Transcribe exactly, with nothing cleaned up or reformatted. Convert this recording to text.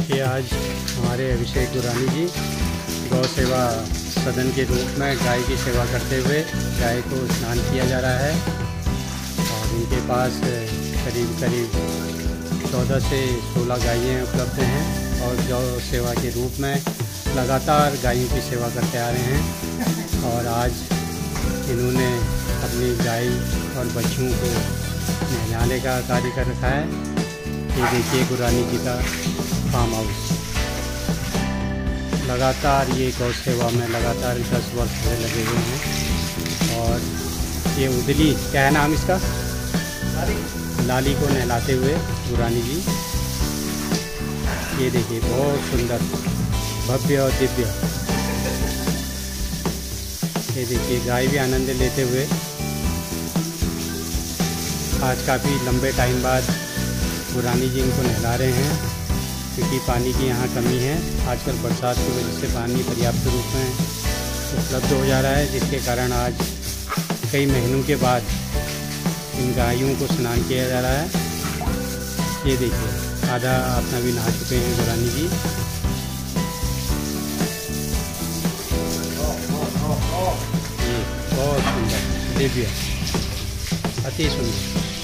देखिए, आज हमारे अभिषेक गुरानी जी गौ सेवा सदन के रूप में गाय की सेवा करते हुए गाय को स्नान किया जा रहा है और इनके पास करीब करीब चौदह से सोलह गायें उपलब्ध हैं और गौ सेवा के रूप में लगातार गायों की सेवा करते आ रहे हैं। और आज इन्होंने अपनी गाय और बच्चों को नहलाने का कार्य कर रखा है। ये देखिए गुरानी जी का फार्म हाउस। लगातार ये गौ सेवा में लगातार दस वर्ष से लगे हुए हैं। और ये उदली, क्या है नाम इसका, लाली को नहलाते हुए गुरानी जी। ये देखिए बहुत सुंदर, भव्य और दिव्य। ये देखिए गाय भी आनंद लेते हुए आज काफ़ी लंबे टाइम बाद गुरानी जी इनको नहला रहे हैं, क्योंकि पानी की यहाँ कमी है। आजकल बरसात की वजह से पानी पर्याप्त रूप में उपलब्ध हो जा रहा है, जिसके कारण आज कई महीनों के बाद इन गायों को स्नान किया जा रहा है। ये देखिए आधा अपना भी नहा चुके हैं गुरानी जी। ये बहुत सुंदर, दिव्य, अति सुंदर।